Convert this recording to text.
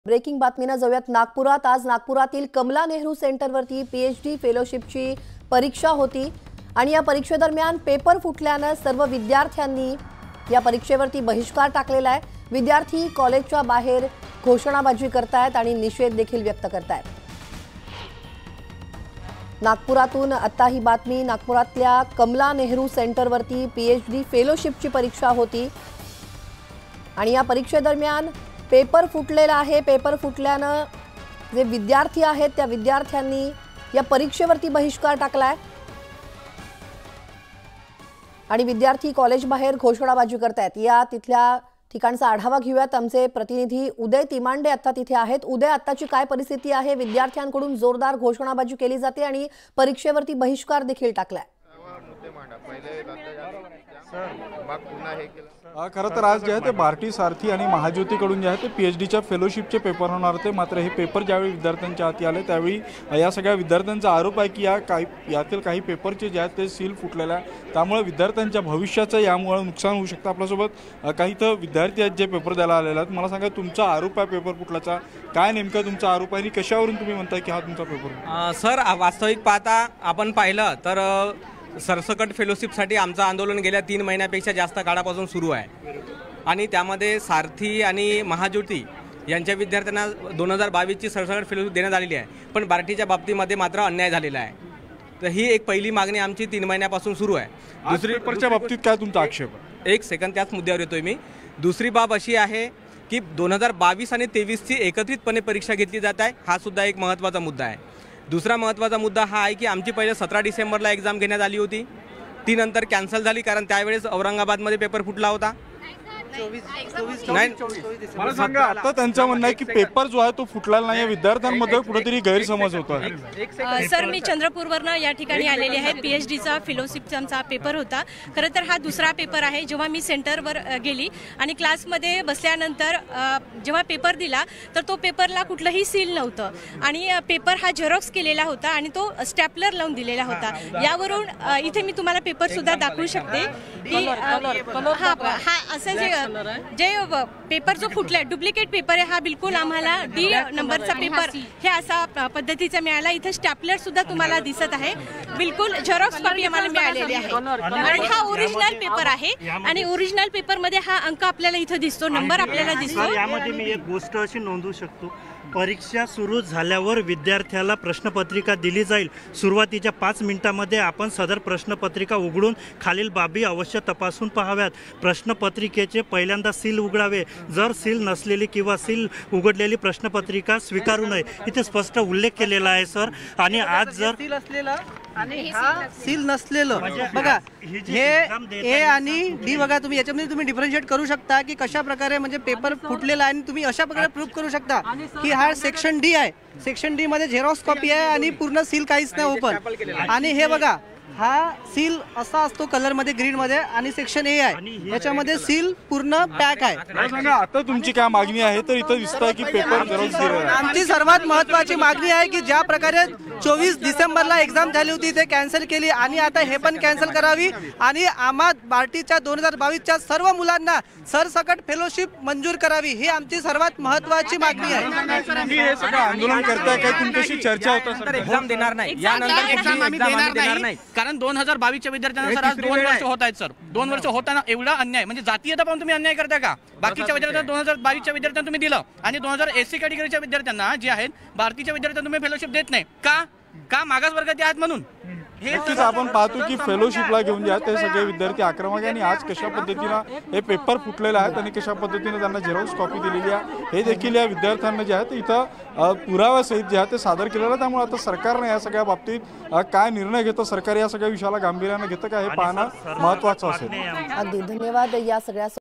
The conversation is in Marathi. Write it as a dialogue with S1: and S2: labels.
S1: ब्रेकिंग बातमीनं जाऊयात नागपुरात। आज नागपुरातील कमला नेहरू सेंटरवरती पीएचडी फेलोशिपची परीक्षा होती आणि या परीक्षेदरम्यान पेपर फुटल्यानं सर्व विद्यार्थ्यांनी या परीक्षेवरती बहिष्कार टाकलेला आहे। विद्यार्थी कॉलेजच्या बाहेर घोषणाबाजी करतायत आणि निषेध देखील व्यक्त करतायत। नागपुरातून आता ही बातमी। नागपुरातल्या कमला नेहरू सेंटरवरती पीएचडी फेलोशिपची परीक्षा होती आणि या परीक्षेदरम्यान पेपर फुटलेला आहे। पेपर फुटल्यानं जे विद्यार्थी आहेत त्या विद्यार्थ्यांनी या परीक्षेवरती बहिष्कार टाकलाय आणि विद्यार्थी कॉलेज बाहेर घोषणाबाजी करतायत। या तिथल्या ठिकाणचा आढावा घेऊयात। आमचे प्रतिनिधी उदय तिमांडे आता तिथे आहेत। उदय, आताची काय परिस्थिती आहे? विद्यार्थ्यांकडून जोरदार घोषणाबाजी केली जाते आणि परीक्षेवरती बहिष्कार देखील टाकलाय।
S2: खरं तर आज जे आहे ते भारती सारथी आणि महाज्योतीकडून जे आहे ते पीएचडीच्या फेलोशिपचे पेपर होणार होते। मात्र हे पेपर ज्यावेळी विद्यार्थ्यांच्या हाती आले त्यावेळी या सगळ्या विद्यार्थ्यांचा आरोप आहे की यातील काही पेपरचे जे आहेत ते सील फुटलेला आहे, त्यामुळे विद्यार्थ्यांच्या भविष्याचं यामुळे नुकसान होऊ शकतं। आपल्यासोबत काही तर विद्यार्थी आहेत जे पेपर द्यायला आलेले आहेत। मला सांगा, तुमचा आरोप आहे पेपर फुटल्याचा, काय नेमका तुमचा आरोप आहे आणि कशावरून तुम्ही म्हणताय की हा तुमचा पेपर?
S3: सर, वास्तविक पाहता आपण पाहिलं तर सरसकट फेलोशिपसाठी आमचं आंदोलन गेल्या 3 महिन्यापेक्षा जास्त काळापासून सुरू आहे आणि त्यामध्ये सारथी आणि महाज्योती यांच्या विद्यार्थ्यांना 2022ची सरसकट फेलोशिप देण्यात आलेली आहे, पण बार्टीच्या बाबतीमध्ये मात्र अन्याय झालेला आहे। तर ही एक पहिली मागणी आमची 3 महिन्यापासून सुरू आहे।
S2: दुसरी पेपरच्या बाबतीत काय तुमचा आक्षेप?
S3: एक सेकंद, त्याच मुद्द्यावर येतोय मी। दुसरी बाब अशी आहे की 2022 आणि 23ची एकत्रितपणे परीक्षा घेतली जात आहे, हा सुद्धा एक महत्त्वाचा मुद्दा आहे। दुसरा महत्त्वाचा मुद्दा हा आहे की आमची पहिले 17 डिसेंबरला एक्झाम घेण्यात आली होती, ती नंतर कॅन्सल झाली कारण त्यावेळेस औरंगाबादमध्ये पेपर फुटला होता।
S2: मला सांगा, आता त्यांचं म्हणणं आहे की पेपर जो आहे तो फुटलेला नाही, विद्यार्थ्यांमध्ये कुठेतरी गैरसमज होतो आहे।
S4: सर, मी चंद्रपूरवरनं या ठिकाणी आलेली आहे। पीएचडीचा फेलोशिपचा आमचा पेपर होता। खरं तर हा दुसरा पेपर आहे। जेव्हा मी सेंटरवर गेली आणि क्लासमध्ये बसल्यानंतर जेव्हा पेपर दिला तर तो पेपरला कुठलंही सील नव्हतं आणि पेपर हा झेरॉक्स केलेला होता आणि तो स्टॅपलर लावून दिलेला होता। यावरून इथे मी तुम्हाला पेपर सुद्धा दाखवू शकते की हा असं जे पेपर जो फुटलाय डुप्लिकेट पेपर आहे, हा बिलकुल आम्हाला डी नंबरचा पेपर हे असा पद्धतीचा मिळाला। इथे स्टॅपलर सुद्धा तुम्हाला दिसत आहे, बिलकुल झेरॉक्स कॉपी आम्हाला मिळालेली आहे आणि हा ओरिजिनल पेपर आहे आणि ओरिजिनल पेपर मध्ये हा अंक आपल्याला इथे दिसतो, नंबर आपल्याला दिसतो।
S5: यामध्ये मी एक गोष्ट अशी नोंदवू शकतो, परीक्षा सुरू झाल्यावर विद्यार्थ्याला प्रश्नपत्रिका दिली जाईल। सुरुवातीच्या 5 मिनिटांमध्ये आपण सदर प्रश्नपत्रिका उघडून खालील बाबी अवश्य तपासून पाहाव्यात। प्रश्नपत्रिकेचे पहिल्यांदा सील उघडावे, जर सील नसलेली किंवा सील उघडलेली प्रश्नपत्रिका स्वीकारू नये, इथे स्पष्ट उल्लेख केलेला आहे सर। आणि आज जर
S6: सील असलेलं आणि हा सील नसलेलं बघा, हे ए आणि डी बघा, तुम्ही याच्यामध्ये तुम्ही डिफरन्शिएट करू शकता की कशा प्रकारे म्हणजे पेपर फुटलेला आहे आणि तुम्ही अशा प्रकारे प्रूव्ह करू शकता की हा सेक्शन डी आहे। सेक्शन डी मध्ये झेरॉक्स कॉपी आहे आणि पूर्ण सील काहीच नाही ओपन। आणि हे बघा, हा सील असा असतो कलर मध्ये, ग्रीन मध्ये, आणि सेक्शन ए आहे याच्यामध्ये सील पूर्ण पॅक आहे।
S2: आता तुमची काय मागणी आहे? तर इथं दिसतंय की पेपर झेरॉक्स दिलेला आहे।
S6: आमची सर्वात महत्त्वाची मागणी आहे की ज्या प्रकारे 24 डिसेंबरला एक्झाम झाली होती ते कॅन्सल केली आणि आता हे पण कॅन्सल करावी आणि आम्हा बार्टीच्या 2022च्या सर्व मुलांना सरसकट फेलोशिप मंजूर करावी, ही आमची सर्वात महत्त्वाची मागणी आहे।
S2: हे सगळं आंदोलन करताय, काय तुमच्याशी चर्चा होता?
S3: एक्झाम देणार नाही, यानंतर
S7: एक्झाम आम्ही देणार नाही कारण 2022च्या विद्यार्थ्यांना सर आज 2 वर्ष होत आहेत सर। 2 वर्ष होताना एवढा अन्याय, म्हणजे जातीयता पाहून तुम्ही अन्याय करता का? बाकीच्या विद्यार्थ्यांना 2022च्या विद्यार्थ्यांना तुम्ही दिलं आणि 2080 कॅटेगरीच्या विद्यार्थ्यांना जे आहेत भारतीच्या विद्यार्थ्यांना तुम्ही फेलोशिप देत नाही का मागास वर्गाचे आहेत म्हणून?
S2: नक्कीच आपण पाहतो की फेलोशिपला घेऊन जे आहेत ते सगळे विद्यार्थी आक्रमक आहे आणि आज कशा पद्धतीनं हे पेपर फुटलेले आहेत आणि कशा पद्धतीने त्यांना झेरॉक्स कॉपी दिलेली आहे हे देखील या विद्यार्थ्यांना जे आहे ते इथं पुराव्यासहित जे आहे ते सादर केलेलं आहे। त्यामुळे आता सरकारने या सगळ्या बाबतीत काय निर्णय घेतं, सरकार या सगळ्या विषयाला गांभीर्याने घेतं का हे पाहणं महत्त्वाचं असेल।
S1: अगदी धन्यवाद या सगळ्या